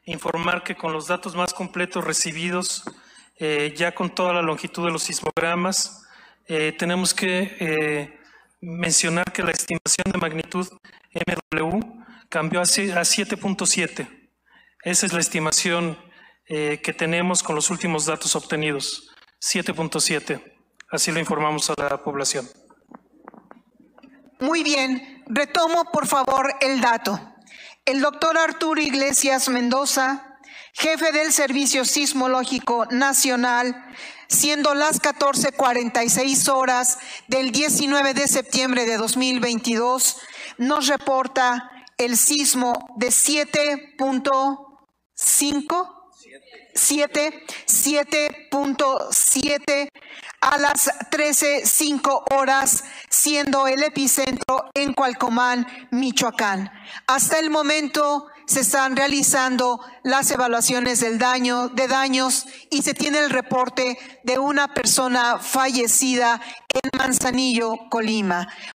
informar que con los datos más completos recibidos, ya con toda la longitud de los sismogramas, tenemos que mencionar que la estimación de magnitud MW cambió a 7.7. Esa es la estimación que tenemos con los últimos datos obtenidos, 7.7. Así lo informamos a la población. Muy bien, retomo por favor el dato. El doctor Arturo Iglesias Mendoza, jefe del Servicio Sismológico Nacional, siendo las 14:46 horas del 19 de septiembre de 2022, nos reporta el sismo de 7.7 a las 13:05 horas, siendo el epicentro en Cualcomán, Michoacán. Hasta el momento se están realizando las evaluaciones de daños y se tiene el reporte de una persona fallecida en Manzanillo, Colima.